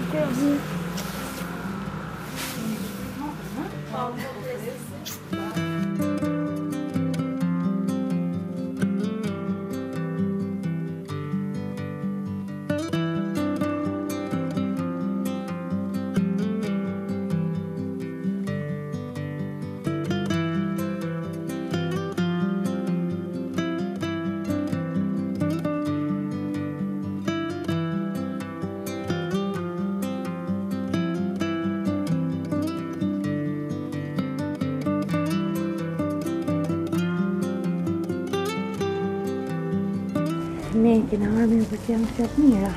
Me kina armin për të janë fjatë mira.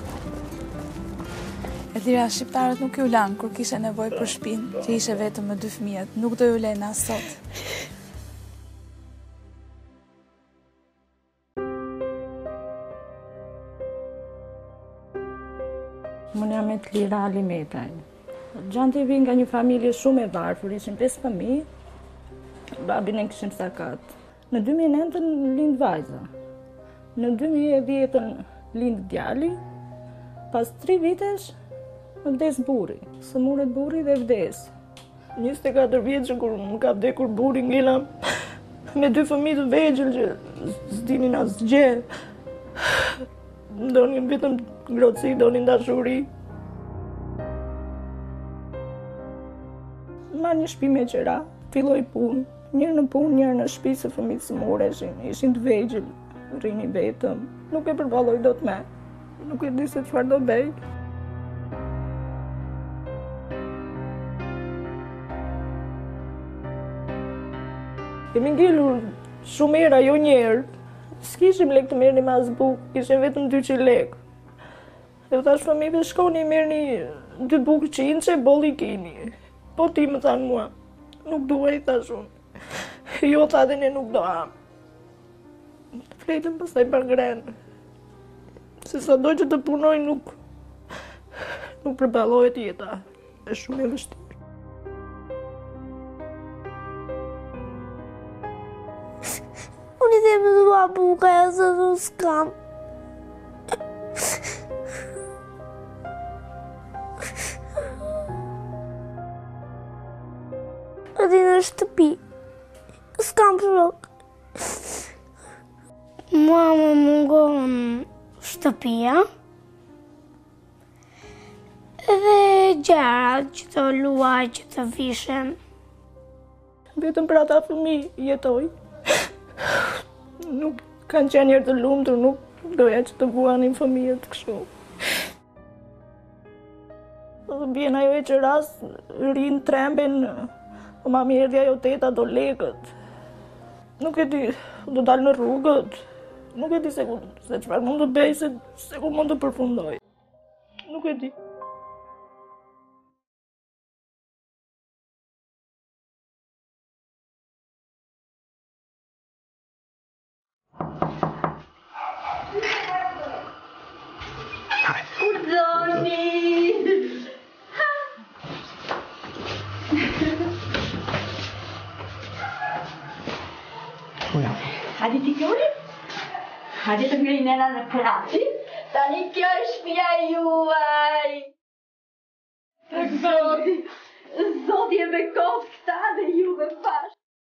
Lira, shqiptarët nuk ju lanë kur kishe nevojë për shtëpinë, që ishe vetëm me 2 fëmijët, nuk do ju lejnë as sot. Unë jam me të Lira Alimetaj. Gjanti vi nga një familje shumë e varfër, ishim 5 fëmijë, babin e kishim sakat. Në 2009 lind vajza. Në 2010 lind djali, pas 3 vitesh vdes burri. Së muret burri dhe vdes. 24 vjeçë kur më ka vdekur burri ngela me 2 fëmijë të vegjël që s'dinin asgjë. Donin vetëm ngrohtësi, donin dashuri. Marrë një shtëpi me qera, filloi punë. Njërë në punë, njërë në shtëpi se fëmijët së mureshin, ishin të vegjël. Rini vetëm, nuk e përballoj dot me, nuk e di se çfarë do bëj. Kemi ngelur shumë era, jo njerë. S'kishim lek të merrnim as bukë, kishim vetëm 200 lekë. Dhe u thash fëmijëve shkoni merrni 2 bukë qinçe, bolli kini. Po ti më thanë mua, nuk duaj, thash unë. Jo, tha dhe ne nuk do ham. Fletëm pastaj për grenë. Se sa do që të punoj nuk përballohet jeta. Është shumë e vështirë. Unë i dhe më dua buka e se nuk s'kam. Edhe në shtëpi, s'kam shok. Mua më mungon shtëpia edhe gjërat që të luaj, që të vishen. Vetëm për ata fëmijë jetoj. Nuk kanë qenë njerë të lumtur, nuk doja që të vuanin fëmijët kështu. Dhe bjen ajo e që ras, rinë tremben, po mami erdhi ajo teta do lekët. Nuk e di, do dalë në rrugët. Nuk e di se çfarë mund të bëj, se ku mund të përfundoj. Nuk e di. Hadi ti fjoli? Hadi të ngrej nëna në krati? Tani kjo është shtëpia juaj. Tek Zoti. Zoti e bekon këta dhe juve bashkë.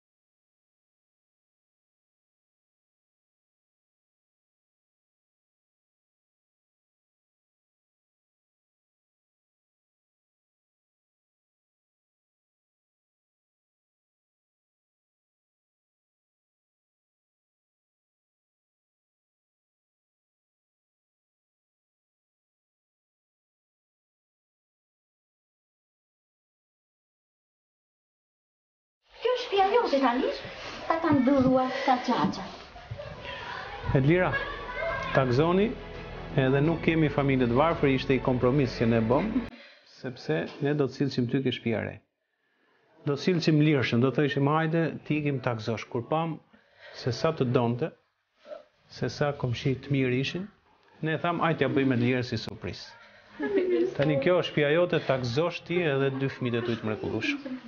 Kjo është shtëpia jote tani? Ta kanë dhuruar këta çaça. Lira, takzoni, edhe nuk kemi familje të varfër, ishte i kompromis që ne bëm, sepse ne do të cilësim ty ke shtëpia re. Do të cilësim Lirshën, do të thëshim hajde, ti ikim takzosh. Kur pam se sa të donte, se sa komshi të mirë ishin, ne tham hajde ja bëjmë Lirën si surprizë. Tani kjo është shtëpia jote, takzosh ti edhe 2 fëmijët e tu të mrekullueshëm.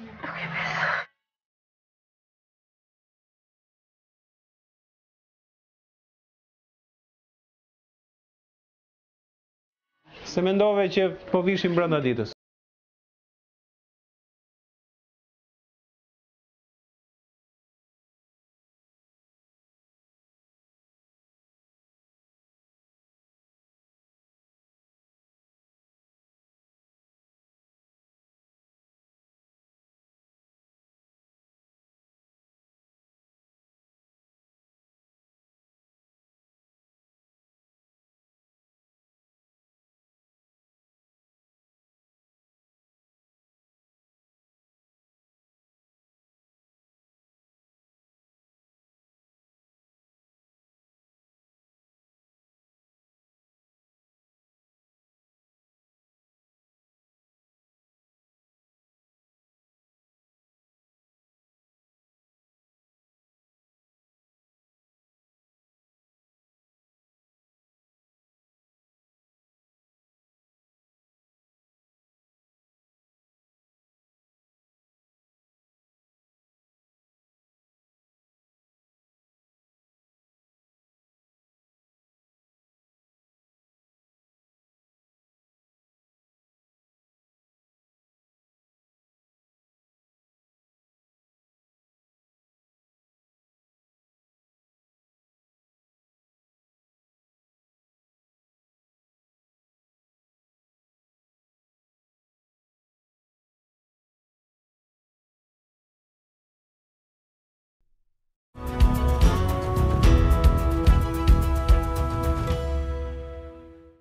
Se mendove që po vishim brenda ditës.